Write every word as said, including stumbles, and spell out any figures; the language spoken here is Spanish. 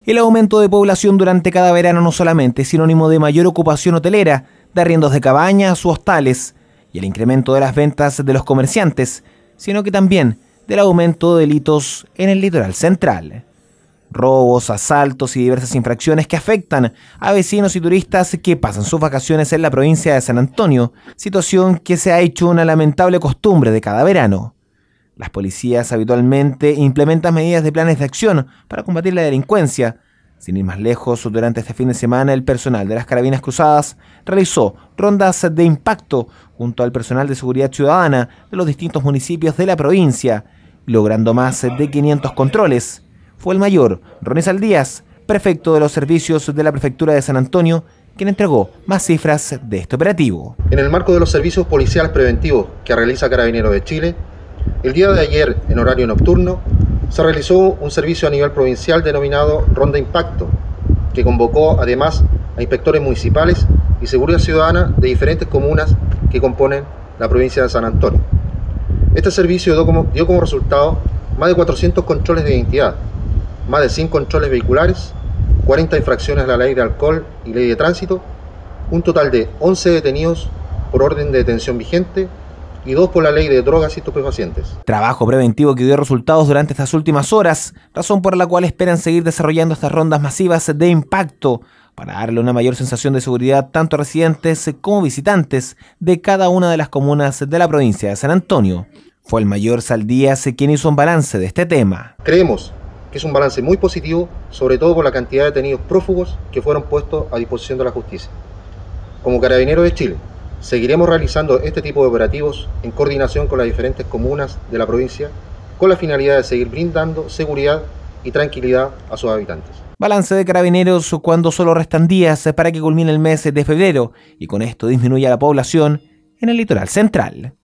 El aumento de población durante cada verano no solamente es sinónimo de mayor ocupación hotelera, de arriendos de cabañas u hostales, y el incremento de las ventas de los comerciantes, sino que también del aumento de delitos en el litoral central. Robos, asaltos y diversas infracciones que afectan a vecinos y turistas que pasan sus vacaciones en la provincia de San Antonio, situación que se ha hecho una lamentable costumbre de cada verano. Las policías habitualmente implementan medidas de planes de acción para combatir la delincuencia. Sin ir más lejos, durante este fin de semana el personal de las Carabinas Cruzadas realizó rondas de impacto junto al personal de seguridad ciudadana de los distintos municipios de la provincia, logrando más de quinientos controles. Fue el mayor Ronnie Saldías, prefecto de los servicios de la Prefectura de San Antonio, quien entregó más cifras de este operativo. En el marco de los servicios policiales preventivos que realiza Carabineros de Chile, el día de ayer, en horario nocturno, se realizó un servicio a nivel provincial denominado Ronda Impacto, que convocó además a inspectores municipales y seguridad ciudadana de diferentes comunas que componen la provincia de San Antonio. Este servicio dio como, dio como resultado más de cuatrocientos controles de identidad, más de cien controles vehiculares, cuarenta infracciones a la ley de alcohol y ley de tránsito, un total de once detenidos por orden de detención vigente, y dos por la ley de drogas y estupefacientes. Trabajo preventivo que dio resultados durante estas últimas horas, razón por la cual esperan seguir desarrollando estas rondas masivas de impacto para darle una mayor sensación de seguridad tanto a residentes como visitantes de cada una de las comunas de la provincia de San Antonio. Fue el mayor Saldías quien hizo un balance de este tema. Creemos que es un balance muy positivo, sobre todo por la cantidad de detenidos prófugos que fueron puestos a disposición de la justicia. Como Carabineros de Chile, seguiremos realizando este tipo de operativos en coordinación con las diferentes comunas de la provincia, con la finalidad de seguir brindando seguridad y tranquilidad a sus habitantes. Balance de Carabineros cuando solo restan días para que culmine el mes de febrero y con esto disminuya la población en el litoral central.